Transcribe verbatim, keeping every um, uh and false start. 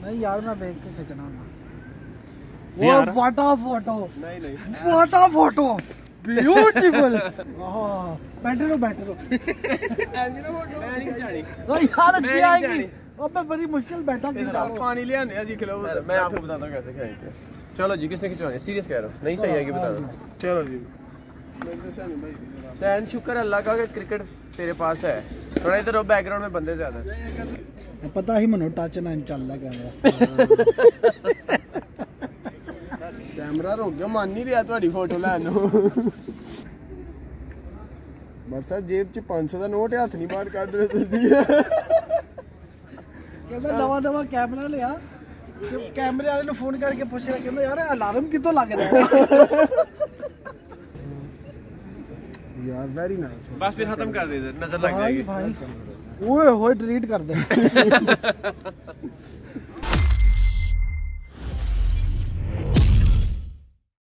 नहीं यार मैं देख के खींचना वो वाटा फोटो नहीं नहीं वाटा फोटो ब्यूटीफुल बैठे रहो बैठे रहो ऐसी ना फोटो मैं नहीं खिंचानी यार अच्छी आएगी अब मैं बड़ी मुश्किल बैठा खिंचा पानी ले आने सीख लो मैं आपको बताता हूँ कैसे खिंचाएंगे। चलो जी किसने खिंचवानी सीरियस कह रहा हूँ नहीं सही आएगी बता दो। चलो जी सैन शुक्र अल्लाह का कि क्रिकेट तेरे पास है थोड़ा इधर हो बैकग्राउंड में बंदे ज्यादा पता ही मनो टच ना चल रहा कैमरा कैमरा रोक गया मान नहीं रहा ਤੁਹਾਡੀ फोटो ਲੈਣ ਨੂੰ बरसा जेब च पाँच सौ ਦਾ ਨੋਟ ਹੱਥ ਨਹੀਂ ਬਾਹਰ ਕੱਢ ਰਹੇ ਤੁਸੀਂ ਕਹਿੰਦਾ ਨਵਾਂ ਨਵਾਂ ਕੈਮਰਾ ਲਿਆ ਕੈਮਰੇ ਵਾਲੇ ਨੂੰ ਫੋਨ ਕਰਕੇ ਪੁੱਛ ਰਿਹਾ ਕਹਿੰਦਾ ਯਾਰ ਅਲਾਰਮ ਕਿੱਥੋਂ ਲੱਗਦਾ यार वेरी नाइस बस फिर खत्म कर दे नजर लग जाएगी भाई ओए होए डिलीट कर दे